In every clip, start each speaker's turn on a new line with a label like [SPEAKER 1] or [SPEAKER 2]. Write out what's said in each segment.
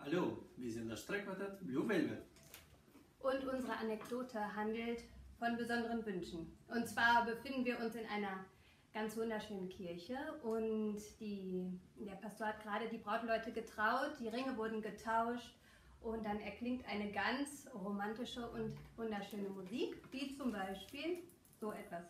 [SPEAKER 1] Hallo, wir sind das Streichquartett Blue Velvet.
[SPEAKER 2] Und unsere Anekdote handelt von besonderen Wünschen. Und zwar befinden wir uns in einer ganz wunderschönen Kirche und der Pastor hat gerade die Brautleute getraut, die Ringe wurden getauscht und dann erklingt eine ganz romantische und wunderschöne Musik, wie zum Beispiel so etwas.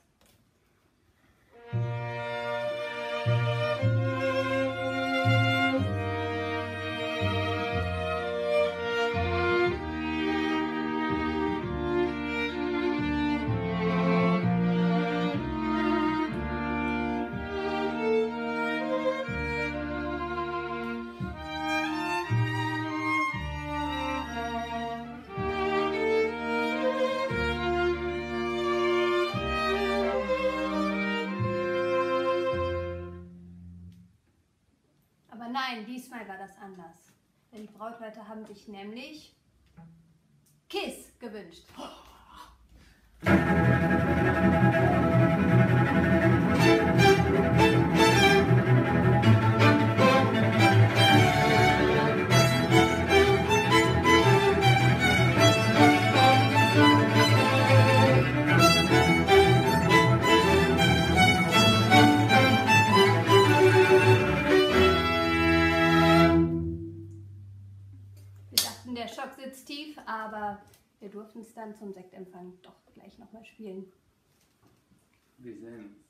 [SPEAKER 2] Aber nein, diesmal war das anders. Denn die Brautleute haben sich nämlich Kiss gewünscht. Der Schock sitzt tief, aber wir durften es dann zum Sektempfang doch gleich nochmal spielen.
[SPEAKER 1] Wir sehen uns.